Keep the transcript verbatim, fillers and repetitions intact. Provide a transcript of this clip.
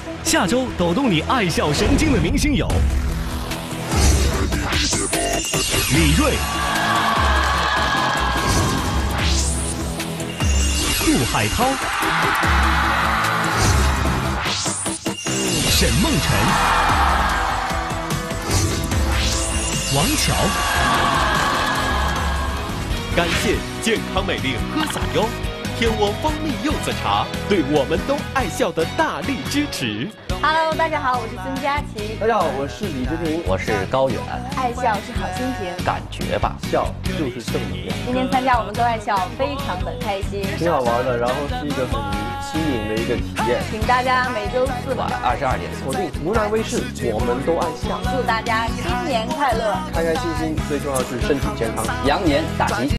下周抖动你爱笑神经的明星有李锐、杜海涛、沈梦辰、王乔。 感谢健康美丽喝洒哟，天窝蜂蜜柚子茶对我们都爱笑的大力支持。 Hello， 大家好，我是孙佳琪。 大家好，我是李治廷， 我是高远。 爱笑是好心情， 感觉吧， 笑就是正能量。 今天参加我们都爱笑，非常的开心， 挺好玩的，然后是一个很新颖的一个体验。 请大家每周四晚二十二点锁定湖南卫视，我们都爱笑。 祝大家新年快乐， 开开心心，最重要是身体健康， 羊年大吉。